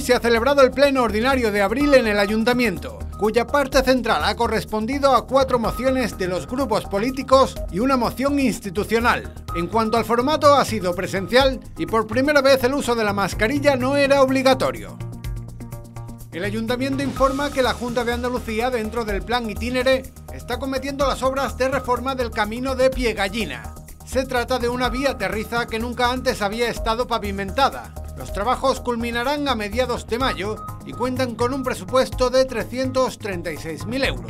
se ha celebrado el pleno ordinario de abril en el Ayuntamiento, cuya parte central ha correspondido a 4 mociones de los grupos políticos y una moción institucional. En cuanto al formato, ha sido presencial y por primera vez el uso de la mascarilla no era obligatorio. El Ayuntamiento informa que la Junta de Andalucía, dentro del plan Itinere, está cometiendo las obras de reforma del camino de Piegallina. Se trata de una vía terriza que nunca antes había estado pavimentada. Los trabajos culminarán a mediados de mayo y cuentan con un presupuesto de 336.000 euros.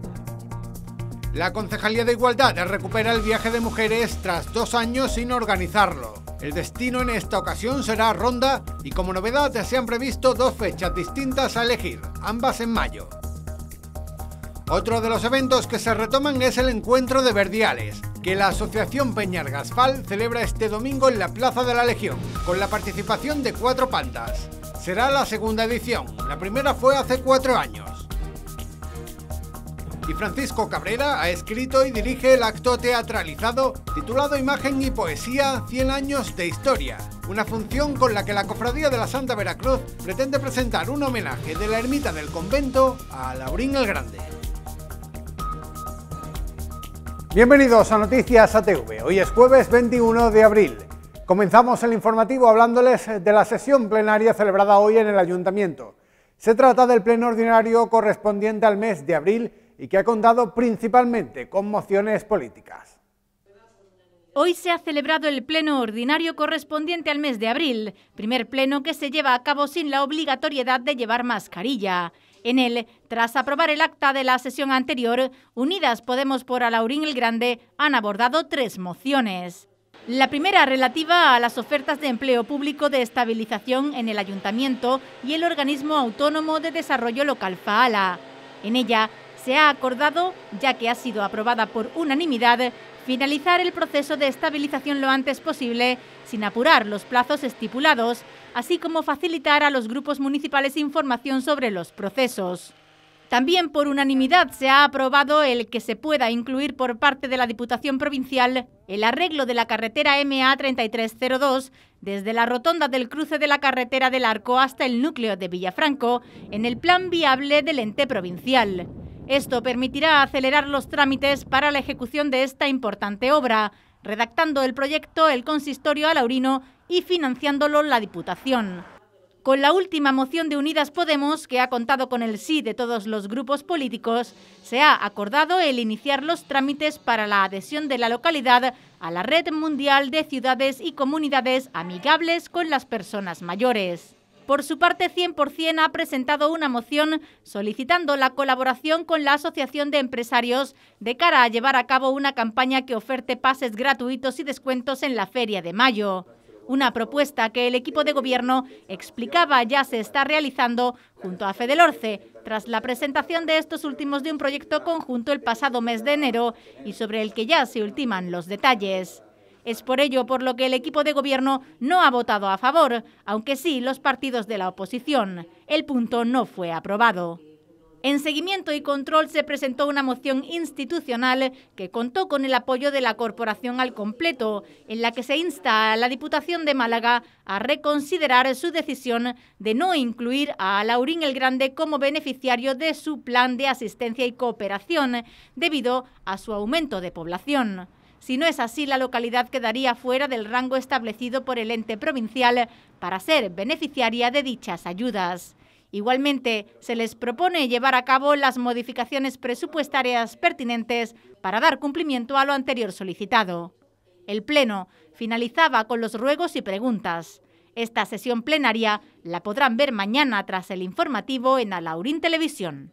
La Concejalía de Igualdad recupera el viaje de mujeres tras 2 años sin organizarlo. El destino en esta ocasión será Ronda y como novedad se han previsto 2 fechas distintas a elegir, ambas en mayo. Otro de los eventos que se retoman es el Encuentro de Verdiales, que la Asociación Peñar Gasfal celebra este domingo en la Plaza de la Legión, con la participación de 4 pandas. Será la segunda edición, la primera fue hace 4 años. Y Francisco Cabrera ha escrito y dirige el acto teatralizado titulado Imagen y Poesía 100 años de historia, una función con la que la Cofradía de la Santa Veracruz pretende presentar un homenaje de la ermita del convento a Laurín el Grande. Bienvenidos a Noticias ATV. Hoy es jueves 21 de abril. Comenzamos el informativo hablándoles de la sesión plenaria celebrada hoy en el Ayuntamiento. Se trata del pleno ordinario correspondiente al mes de abril y que ha contado principalmente con mociones políticas. Hoy se ha celebrado el pleno ordinario correspondiente al mes de abril, primer pleno que se lleva a cabo sin la obligatoriedad de llevar mascarilla. En él, tras aprobar el acta de la sesión anterior, Unidas Podemos por Alaurín el Grande han abordado 3 mociones. La primera relativa a las ofertas de empleo público de estabilización en el Ayuntamiento y el Organismo Autónomo de Desarrollo Local FAALA. En ella se ha acordado, ya que ha sido aprobada por unanimidad, finalizar el proceso de estabilización lo antes posible, sin apurar los plazos estipulados, así como facilitar a los grupos municipales información sobre los procesos. También por unanimidad se ha aprobado el que se pueda incluir por parte de la Diputación Provincial el arreglo de la carretera MA 3302 desde la rotonda del cruce de la carretera del Arco hasta el núcleo de Villafranco en el plan viable del ente provincial. Esto permitirá acelerar los trámites para la ejecución de esta importante obra, redactando el proyecto el consistorio alaurino y financiándolo la Diputación. Con la última moción de Unidas Podemos, que ha contado con el sí de todos los grupos políticos, se ha acordado el iniciar los trámites para la adhesión de la localidad a la Red Mundial de Ciudades y Comunidades Amigables con las Personas Mayores. Por su parte, 100% ha presentado una moción solicitando la colaboración con la Asociación de Empresarios de cara a llevar a cabo una campaña que oferte pases gratuitos y descuentos en la Feria de Mayo. Una propuesta que el equipo de gobierno explicaba ya se está realizando junto a Fedelorce, tras la presentación de estos últimos de un proyecto conjunto el pasado mes de enero y sobre el que ya se ultiman los detalles. Es por ello por lo que el equipo de gobierno no ha votado a favor, aunque sí los partidos de la oposición. El punto no fue aprobado. En seguimiento y control se presentó una moción institucional que contó con el apoyo de la Corporación al completo, en la que se insta a la Diputación de Málaga a reconsiderar su decisión de no incluir a Alaurín el Grande como beneficiario de su plan de asistencia y cooperación, debido a su aumento de población. Si no es así, la localidad quedaría fuera del rango establecido por el ente provincial para ser beneficiaria de dichas ayudas. Igualmente, se les propone llevar a cabo las modificaciones presupuestarias pertinentes para dar cumplimiento a lo anterior solicitado. El Pleno finalizaba con los ruegos y preguntas. Esta sesión plenaria la podrán ver mañana tras el informativo en Alaurín Televisión.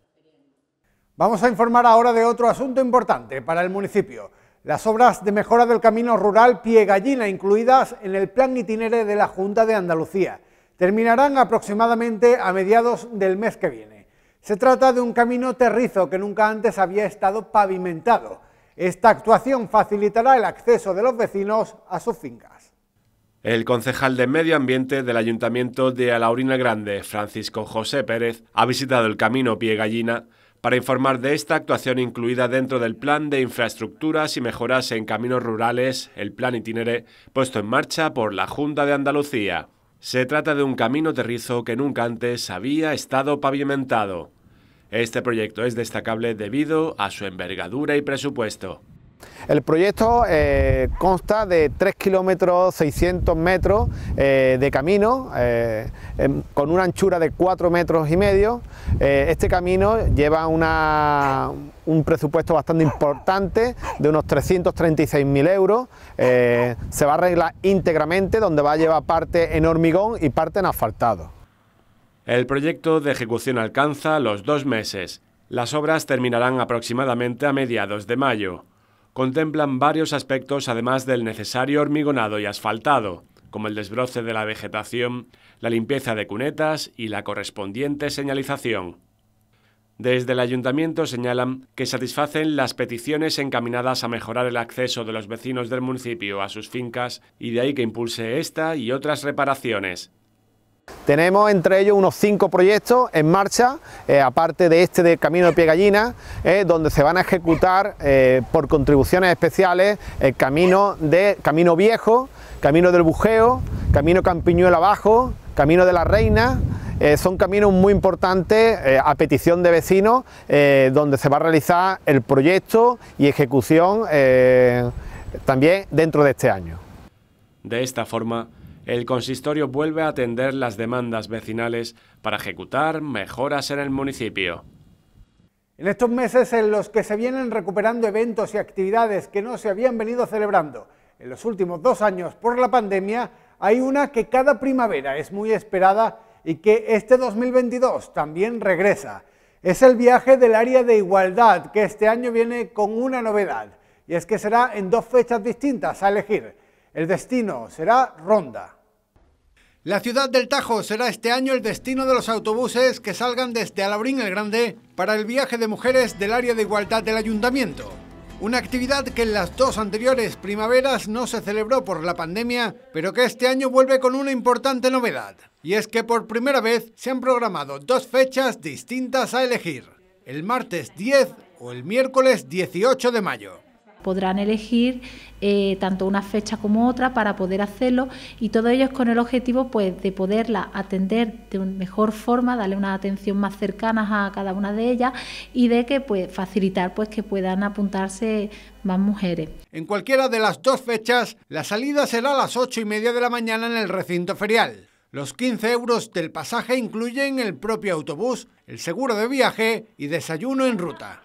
Vamos a informar ahora de otro asunto importante para el municipio. Las obras de mejora del camino rural Piegallina, incluidas en el plan Itinere de la Junta de Andalucía, terminarán aproximadamente a mediados del mes que viene. Se trata de un camino terrizo que nunca antes había estado pavimentado. Esta actuación facilitará el acceso de los vecinos a sus fincas. El concejal de Medio Ambiente del Ayuntamiento de Alaurín el Grande, Francisco José Pérez, ha visitado el camino Piegallina para informar de esta actuación incluida dentro del Plan de Infraestructuras y Mejoras en Caminos Rurales, el Plan Itinere, puesto en marcha por la Junta de Andalucía. Se trata de un camino terrizo que nunca antes había estado pavimentado. Este proyecto es destacable debido a su envergadura y presupuesto. El proyecto consta de 3 kilómetros 600 metros de camino, con una anchura de 4 metros y medio. Este camino lleva un presupuesto bastante importante de unos 336.000 euros. Se va a arreglar íntegramente, donde va a llevar parte en hormigón y parte en asfaltado. El proyecto de ejecución alcanza los 2 meses. Las obras terminarán aproximadamente a mediados de mayo. Contemplan varios aspectos además del necesario hormigonado y asfaltado, como el desbroce de la vegetación, la limpieza de cunetas y la correspondiente señalización. Desde el ayuntamiento señalan que satisfacen las peticiones encaminadas a mejorar el acceso de los vecinos del municipio a sus fincas y de ahí que impulse esta y otras reparaciones. Tenemos entre ellos unos 5 proyectos en marcha, aparte de este de Camino de Piegallina, donde se van a ejecutar por contribuciones especiales el Camino Viejo, Camino del Bujeo, Camino Campiñuelo Abajo, Camino de la Reina. Son caminos muy importantes a petición de vecinos, donde se va a realizar el proyecto y ejecución también dentro de este año. De esta forma, el consistorio vuelve a atender las demandas vecinales para ejecutar mejoras en el municipio. En estos meses en los que se vienen recuperando eventos y actividades que no se habían venido celebrando en los últimos 2 años por la pandemia, hay una que cada primavera es muy esperada y que este 2022 también regresa. Es el viaje del área de igualdad, que este año viene con una novedad, y es que será en 2 fechas distintas a elegir. El destino será Ronda. La ciudad del Tajo será este año el destino de los autobuses que salgan desde Alhaurín el Grande para el viaje de mujeres del área de igualdad del ayuntamiento. Una actividad que en las 2 anteriores primaveras no se celebró por la pandemia, pero que este año vuelve con una importante novedad. Y es que por primera vez se han programado 2 fechas distintas a elegir: el martes 10 o el miércoles 18 de mayo. Podrán elegir tanto una fecha como otra para poder hacerlo, y todo ello es con el objetivo pues de poderla atender de mejor forma, darle una atención más cercana a cada una de ellas y de que pues facilitar pues que puedan apuntarse más mujeres. En cualquiera de las 2 fechas, la salida será a las 8:30 de la mañana en el recinto ferial. Los 15 euros del pasaje incluyen el propio autobús, el seguro de viaje y desayuno en ruta.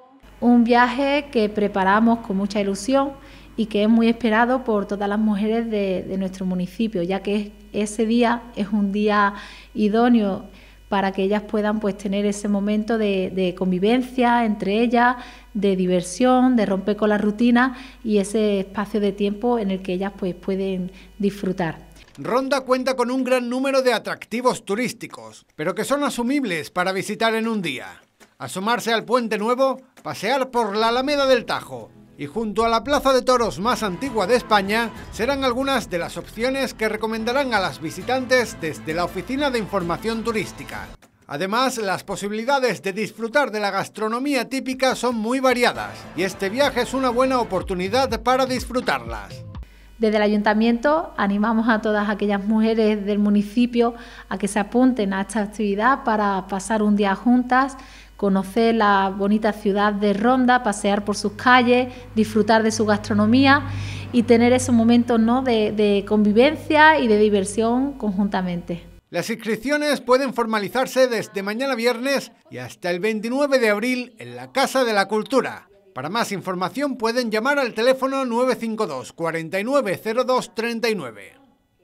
Un viaje que preparamos con mucha ilusión y que es muy esperado por todas las mujeres de nuestro municipio, ya que ese día es un día idóneo para que ellas puedan pues tener ese momento de convivencia entre ellas, de diversión, de romper con la rutina y ese espacio de tiempo en el que ellas pues pueden disfrutar. Ronda cuenta con un gran número de atractivos turísticos, pero que son asumibles para visitar en un día. Asomarse al Puente Nuevo, pasear por la Alameda del Tajo y junto a la plaza de toros más antigua de España serán algunas de las opciones que recomendarán a las visitantes desde la Oficina de Información Turística. Además, las posibilidades de disfrutar de la gastronomía típica son muy variadas y este viaje es una buena oportunidad para disfrutarlas. Desde el ayuntamiento animamos a todas aquellas mujeres del municipio a que se apunten a esta actividad para pasar un día juntas, conocer la bonita ciudad de Ronda, pasear por sus calles, disfrutar de su gastronomía y tener esos momentos, ¿no?, de convivencia y de diversión conjuntamente. Las inscripciones pueden formalizarse desde mañana viernes y hasta el 29 de abril en la Casa de la Cultura. Para más información pueden llamar al teléfono 952 49 02 39.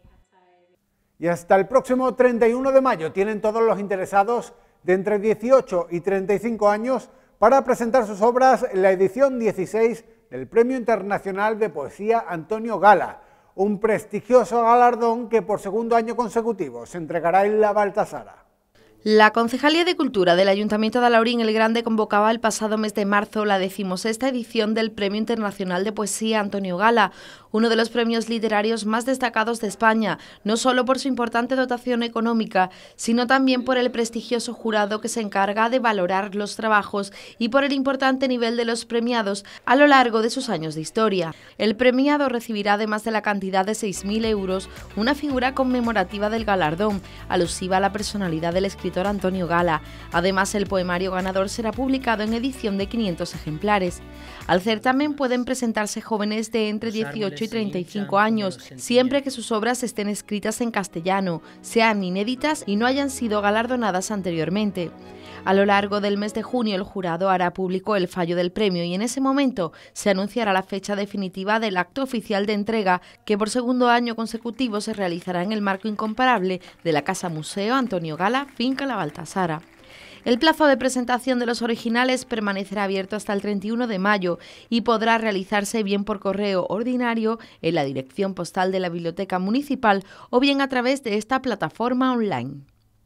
Y hasta el próximo 31 de mayo tienen todos los interesados de entre 18 y 35 años para presentar sus obras en la edición 16 del Premio Internacional de Poesía Antonio Gala, un prestigioso galardón que por segundo año consecutivo se entregará en la Baltasara. La Concejalía de Cultura del Ayuntamiento de Alhaurín el Grande convocaba el pasado mes de marzo la 16ª edición del Premio Internacional de Poesía Antonio Gala, uno de los premios literarios más destacados de España, no solo por su importante dotación económica, sino también por el prestigioso jurado que se encarga de valorar los trabajos y por el importante nivel de los premiados a lo largo de sus años de historia. El premiado recibirá, además de la cantidad de 6.000 euros, una figura conmemorativa del galardón, alusiva a la personalidad del escritor Antonio Gala. Además, el poemario ganador será publicado en edición de 500 ejemplares. Al certamen pueden presentarse jóvenes de entre 18 y 35 años, siempre que sus obras estén escritas en castellano, sean inéditas y no hayan sido galardonadas anteriormente. A lo largo del mes de junio, el jurado hará público el fallo del premio y en ese momento se anunciará la fecha definitiva del acto oficial de entrega, que por segundo año consecutivo se realizará en el marco incomparable de la Casa Museo Antonio Gala, Finca La Baltasara. El plazo de presentación de los originales permanecerá abierto hasta el 31 de mayo y podrá realizarse bien por correo ordinario en la dirección postal de la Biblioteca Municipal o bien a través de esta plataforma online.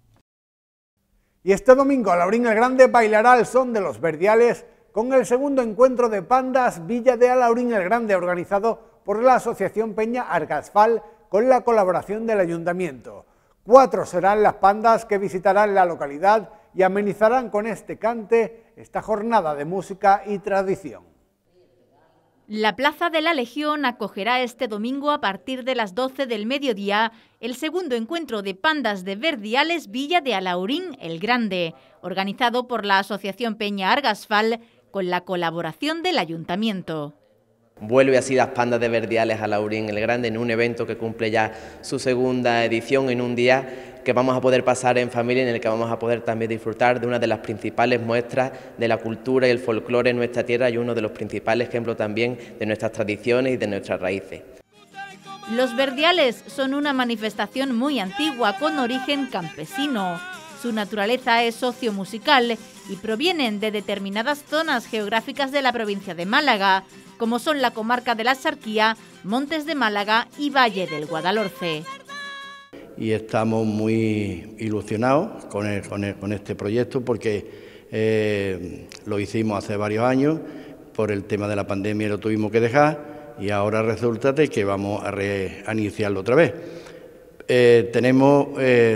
Y este domingo Alhaurín el Grande bailará al son de los Verdiales con el segundo encuentro de Pandas Villa de Alhaurín el Grande, organizado por la Asociación Peña Argasfal con la colaboración del Ayuntamiento. 4 serán las pandas que visitarán la localidad y amenizarán con este cante esta jornada de música y tradición. La Plaza de la Legión acogerá este domingo a partir de las 12 del mediodía el segundo encuentro de Pandas de Verdiales Villa de Alhaurín el Grande, organizado por la Asociación Peña Argasfal con la colaboración del Ayuntamiento. Vuelve así las Pandas de Verdiales a Alhaurín el Grande en un evento que cumple ya su segunda edición, en un día que vamos a poder pasar en familia, en el que vamos a poder también disfrutar de una de las principales muestras de la cultura y el folclore en nuestra tierra y uno de los principales ejemplos también de nuestras tradiciones y de nuestras raíces. Los Verdiales son una manifestación muy antigua con origen campesino. Su naturaleza es sociomusical y provienen de determinadas zonas geográficas de la provincia de Málaga, como son la comarca de la Axarquía, Montes de Málaga y Valle del Guadalhorce. Y estamos muy ilusionados con este proyecto porque lo hicimos hace varios años, por el tema de la pandemia lo tuvimos que dejar y ahora resulta de que vamos a reiniciarlo otra vez. Tenemos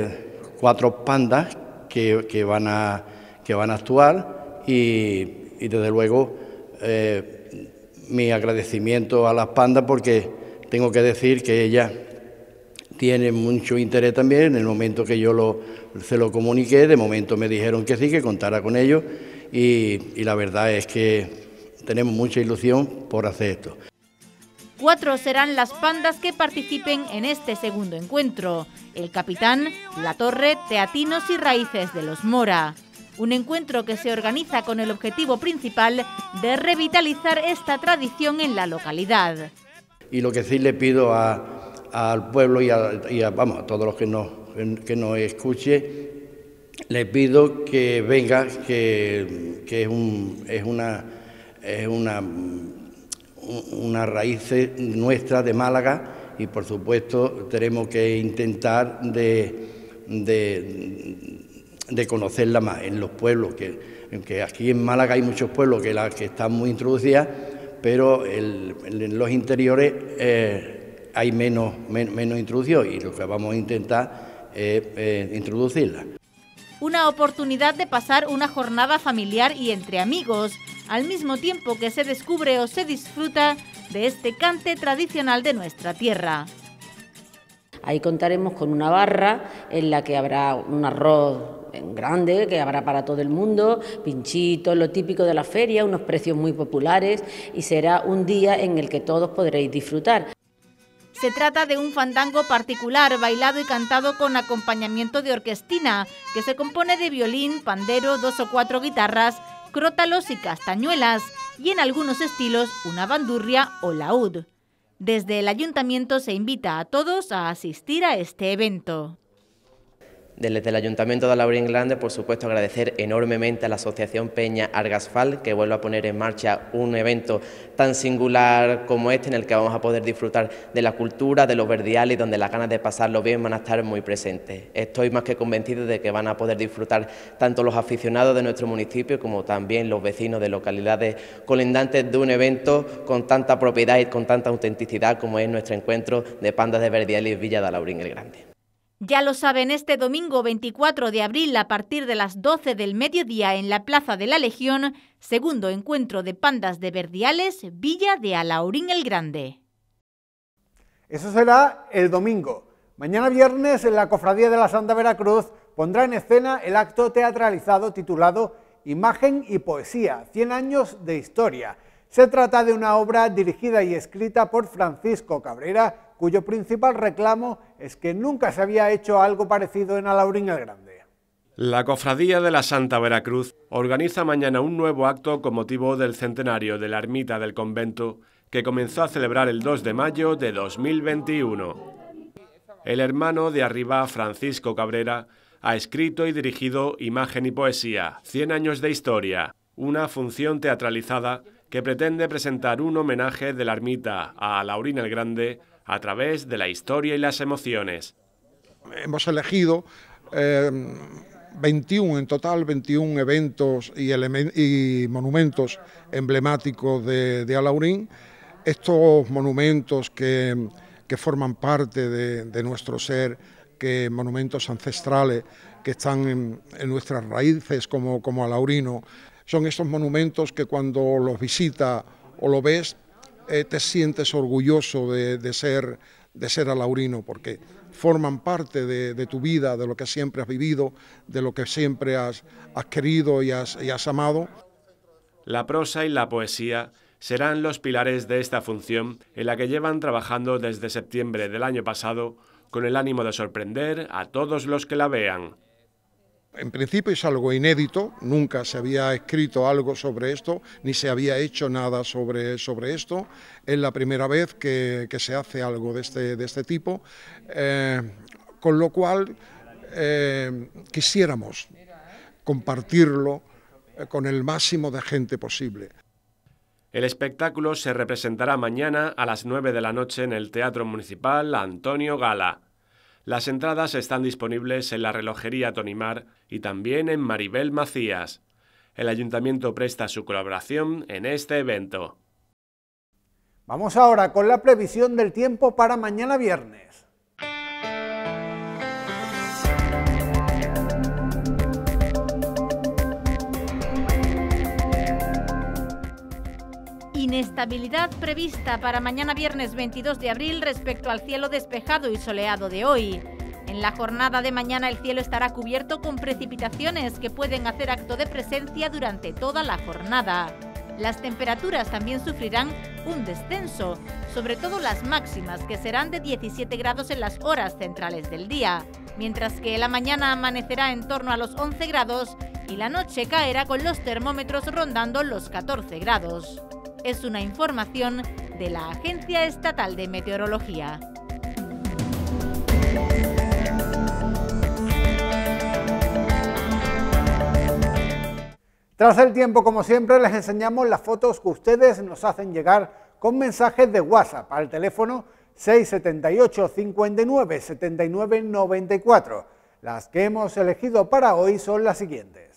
4 pandas que van a actuar y desde luego mi agradecimiento a las pandas, porque tengo que decir que ellas tienen mucho interés también. En el momento que yo se lo comuniqué, de momento me dijeron que sí, que contara con ellos y la verdad es que tenemos mucha ilusión por hacer esto. 4 serán las pandas que participen en este segundo encuentro: el Capitán, La Torre, Teatinos y Raíces de los Mora. Un encuentro que se organiza con el objetivo principal de revitalizar esta tradición en la localidad. Y lo que sí le pido al pueblo y a todos los que nos escuche, le pido que venga, que es una raíz nuestra de Málaga y por supuesto tenemos que intentar de conocerla más en los pueblos, que aquí en Málaga hay muchos pueblos que están muy introducidas, pero en los interiores hay menos introducción y lo que vamos a intentar es introducirla. Una oportunidad de pasar una jornada familiar y entre amigos, al mismo tiempo que se descubre o se disfruta de este cante tradicional de nuestra tierra. Ahí contaremos con una barra en la que habrá un arroz grande, que habrá para todo el mundo, pinchitos, lo típico de la feria, unos precios muy populares y será un día en el que todos podréis disfrutar. Se trata de un fandango particular, bailado y cantado con acompañamiento de orquestina, que se compone de violín, pandero, 2 o 4 guitarras, crótalos y castañuelas, y en algunos estilos una bandurria o laúd. Desde el Ayuntamiento se invita a todos a asistir a este evento. Desde el Ayuntamiento de Alhaurín el Grande, por supuesto, agradecer enormemente a la Asociación Peña Argasfal, que vuelve a poner en marcha un evento tan singular como este, en el que vamos a poder disfrutar de la cultura, de los verdiales, y donde las ganas de pasarlo bien van a estar muy presentes. Estoy más que convencido de que van a poder disfrutar tanto los aficionados de nuestro municipio como también los vecinos de localidades colindantes de un evento con tanta propiedad y con tanta autenticidad como es nuestro encuentro de Pandas de Verdiales Villa de Alhaurín el Grande. Ya lo saben, este domingo 24 de abril a partir de las 12 del mediodía en la Plaza de la Legión, segundo encuentro de Pandas de Verdiales, Villa de Alhaurín el Grande. Eso será el domingo. Mañana viernes la Cofradía de la Santa Veracruz pondrá en escena el acto teatralizado titulado Imagen y Poesía, 100 años de historia. Se trata de una obra dirigida y escrita por Francisco Cabrera, cuyo principal reclamo es que nunca se había hecho algo parecido en Alhaurín el Grande. La Cofradía de la Santa Veracruz organiza mañana un nuevo acto con motivo del centenario de la ermita del convento que comenzó a celebrar el 2 de mayo de 2021. El hermano de arriba, Francisco Cabrera, ha escrito y dirigido Imagen y Poesía, 100 años de historia, una función teatralizada que pretende presentar un homenaje de la ermita a Alhaurín el Grande a través de la historia y las emociones. Hemos elegido 21 en total, 21 eventos y monumentos emblemáticos de Alhaurín. Estos monumentos que forman parte de nuestro ser, que monumentos ancestrales que están en nuestras raíces como alhaurino, son estos monumentos que cuando los visitas o lo ves, te sientes orgulloso de ser alhaurino, porque forman parte de tu vida, de lo que siempre has vivido, de lo que siempre has querido y has amado. La prosa y la poesía serán los pilares de esta función, en la que llevan trabajando desde septiembre del año pasado, con el ánimo de sorprender a todos los que la vean. En principio es algo inédito, nunca se había escrito algo sobre esto, ni se había hecho nada sobre esto. Es la primera vez que se hace algo de este tipo, con lo cual quisiéramos compartirlo con el máximo de gente posible. El espectáculo se representará mañana a las 9 de la noche en el Teatro Municipal Antonio Gala. Las entradas están disponibles en la relojería Tonimar y también en Maribel Macías. El Ayuntamiento presta su colaboración en este evento. Vamos ahora con la previsión del tiempo para mañana viernes. Inestabilidad prevista para mañana viernes 22 de abril respecto al cielo despejado y soleado de hoy. En la jornada de mañana el cielo estará cubierto con precipitaciones que pueden hacer acto de presencia durante toda la jornada. Las temperaturas también sufrirán un descenso, sobre todo las máximas, que serán de 17 grados en las horas centrales del día, mientras que la mañana amanecerá en torno a los 11 grados y la noche caerá con los termómetros rondando los 14 grados. Es una información de la Agencia Estatal de Meteorología. Tras el tiempo, como siempre, les enseñamos las fotos que ustedes nos hacen llegar con mensajes de WhatsApp al teléfono 678 59 79 94. Las que hemos elegido para hoy son las siguientes.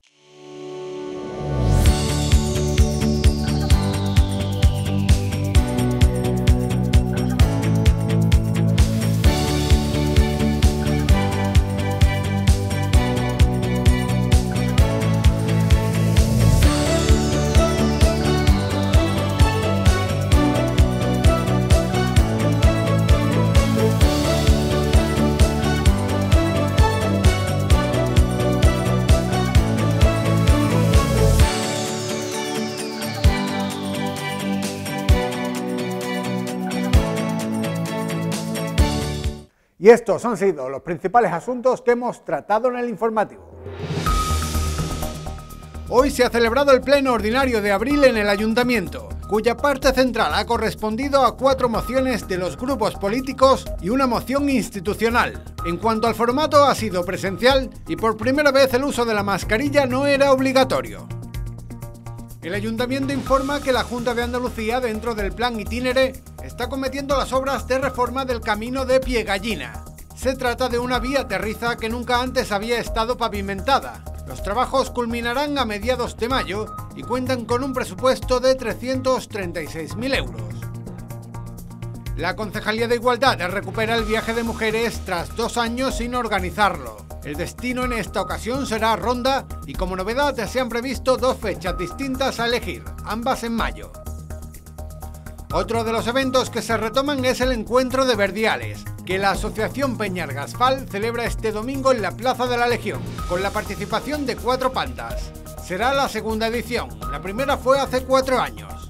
Y estos han sido los principales asuntos que hemos tratado en el informativo. Hoy se ha celebrado el pleno ordinario de abril en el Ayuntamiento, cuya parte central ha correspondido a 4 mociones de los grupos políticos y una moción institucional. En cuanto al formato, ha sido presencial y por primera vez el uso de la mascarilla no era obligatorio. El Ayuntamiento informa que la Junta de Andalucía, dentro del plan Itinere, está cometiendo las obras de reforma del camino de Piegallina. Se trata de una vía terriza que nunca antes había estado pavimentada. Los trabajos culminarán a mediados de mayo y cuentan con un presupuesto de 336.000 euros. La Concejalía de Igualdad recupera el viaje de mujeres tras 2 años sin organizarlo. El destino en esta ocasión será Ronda y como novedad se han previsto 2 fechas distintas a elegir, ambas en mayo. Otro de los eventos que se retoman es el Encuentro de Verdiales, que la Asociación Peñar Gasfal celebra este domingo en la Plaza de la Legión, con la participación de 4 pandas. Será la segunda edición, la primera fue hace 4 años.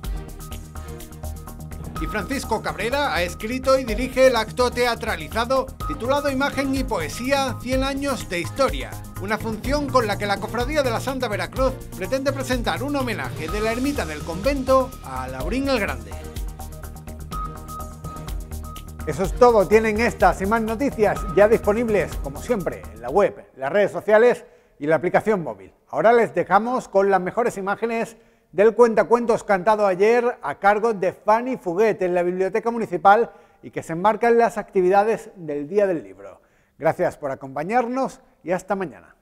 Y Francisco Cabrera ha escrito y dirige el acto teatralizado titulado Imagen y Poesía 100 años de historia, una función con la que la Cofradía de la Santa Veracruz pretende presentar un homenaje de la ermita del convento a Laurín el Grande. Eso es todo, tienen estas y más noticias ya disponibles, como siempre, en la web, las redes sociales y la aplicación móvil. Ahora les dejamos con las mejores imágenes del cuentacuentos cantado ayer a cargo de Fanny Fuguet en la Biblioteca Municipal y que se enmarca en las actividades del Día del Libro. Gracias por acompañarnos y hasta mañana.